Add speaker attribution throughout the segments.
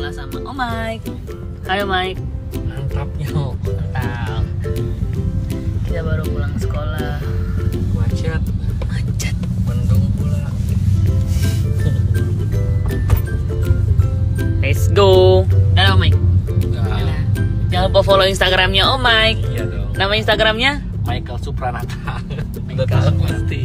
Speaker 1: sekolah sama Om Mike. Ayo Mike.
Speaker 2: Mantap yo.
Speaker 1: Mantap. Kita baru pulang sekolah.
Speaker 2: Macet.
Speaker 1: Macet.
Speaker 2: Mendung pula.
Speaker 1: Let's go. Dadah Om Mike.
Speaker 2: Nah,
Speaker 1: Jangan lupa follow Instagramnya Om Mike.
Speaker 2: iya dong.
Speaker 1: Nama Instagramnya?
Speaker 2: Michael Supranata. Udah
Speaker 1: Michael.
Speaker 2: tahu pasti.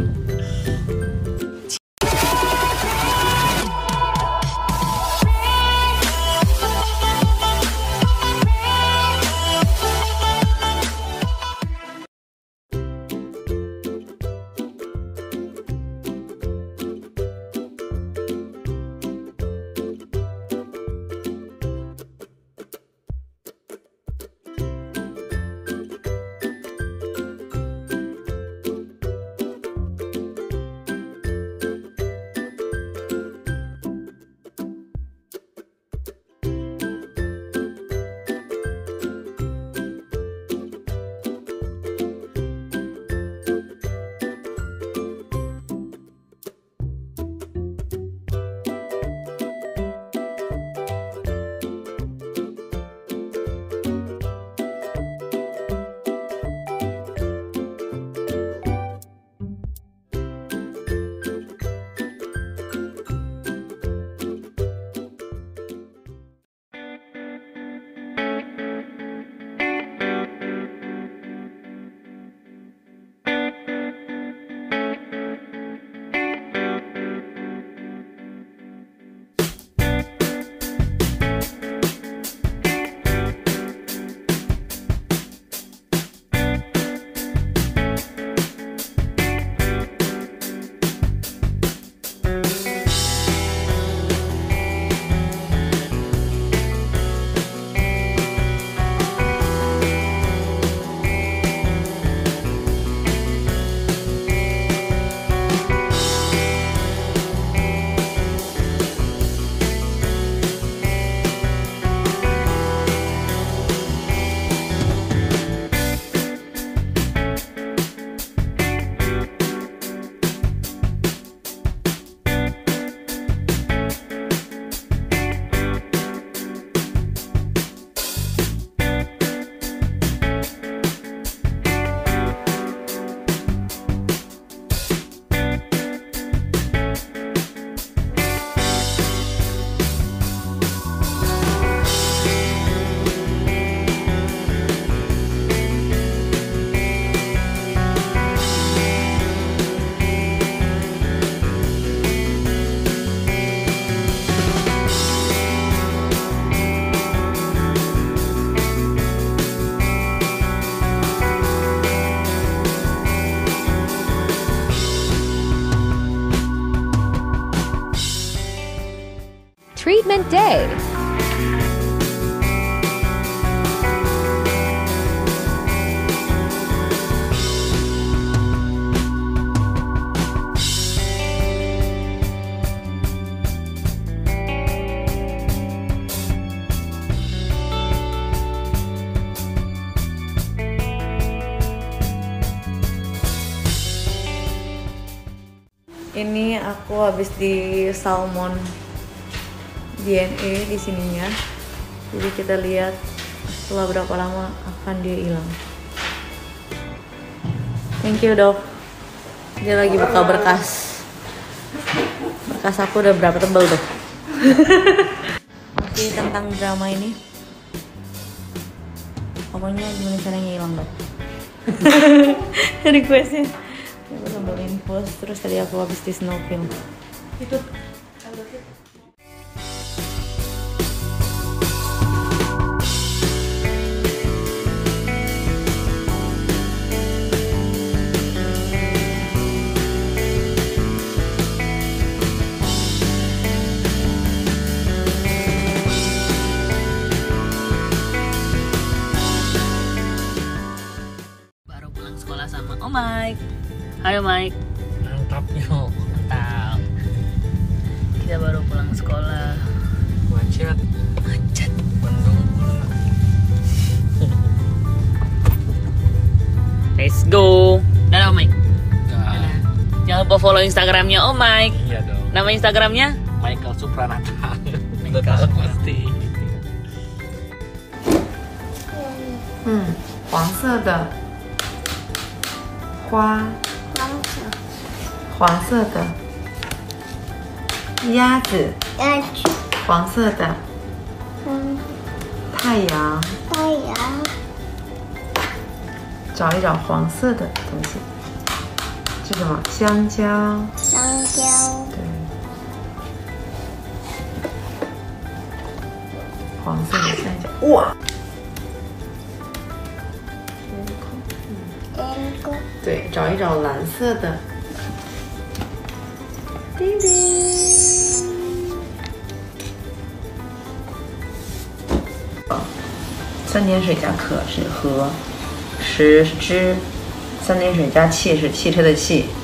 Speaker 3: Treatment Day.
Speaker 4: Ini aku habis di salmon DNA di sininya. Jadi kita lihat setelah berapa lama akan dia hilang. Thank you dok. Dia lagi buka berkas. Berkas aku udah berapa tebel dok. Masih tentang drama ini. Pokoknya gimana caranya hilang dok. Requestnya. Aku sambil infus, terus tadi aku habis di snowfilm. Itu
Speaker 1: Baru pulang sekolah sama Om Mike. Ayo Mike.
Speaker 2: Mantap yo.
Speaker 1: Mantap. Kita baru pulang sekolah.
Speaker 2: Macet.
Speaker 1: Macet.
Speaker 2: Mendung pula.
Speaker 1: Let's go. Dadah Om Mike.
Speaker 2: Nah,
Speaker 1: Jangan lupa follow Instagramnya Om Mike.
Speaker 2: iya dong.
Speaker 1: Nama Instagramnya?
Speaker 2: Michael Supranata.
Speaker 1: Michael.
Speaker 2: udah tahu pasti.
Speaker 4: 黄色的花，黄色的鸭子，黄色的太阳，找一找黄色的东西。这什么？香蕉。对。黄色的香蕉。哇！对，找一找蓝色的。叮叮。三点水加可是和，食是知，三点水加气是汽车的气，